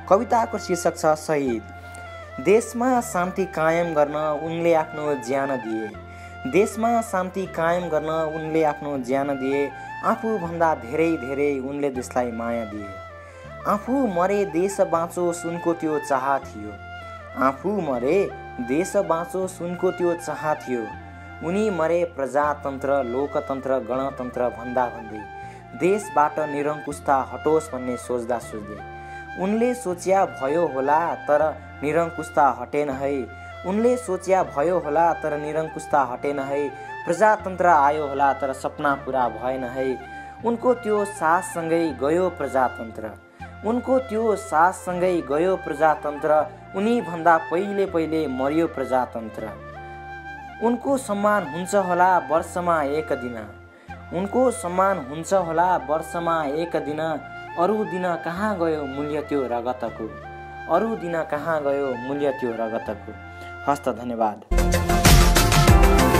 कविताको शीर्षक छ शहीद। देशमा शान्ति कायम गर्न उनले आफ्नो ज्यान दिए। देशमा शान्ति कायम गर्न उनले आफ्नो ज्यान दिए। आफूभन्दा धेरै धेरै उनले देशलाई माया दिए। आफू मरे देश बाँचोस् उनको त्यो चाह थियो। आफू मरे देश बाँचोस् उनको त्यो चाह थियो। उनी मरे प्रजातन्त्र लोकतन्त्र गणतन्त्र भन्दा भन्दै देशबाट निरङ्कुशता हटोस् भन्ने सोच्दा सोच्दै उनले सोच्या भयो होला तर निरङ्कुशता हटेन है। उनले सोच्या भयो होला तर निरङ्कुशता हटेन है। प्रजातन्त्र आयो होला तर सपना पुरा भएन है। उनको त्यो साससँगै गयो प्रजातन्त्र। उनको त्यो साससँगै गयो प्रजातन्त्र। उनी भन्दा पहिले पहिले मर्यो प्रजातन्त्र। उनको सम्मान हुन्छ होला वर्षमा एक दिन। उनको सम्मान हुन्छ होला वर्षमा एक दिन। अरू दिन कहाँ गयो मूल्य त्यो रगतको। अरू दिन कहाँ गयो मूल्य त्यो रगतको। हस्त धन्यवाद।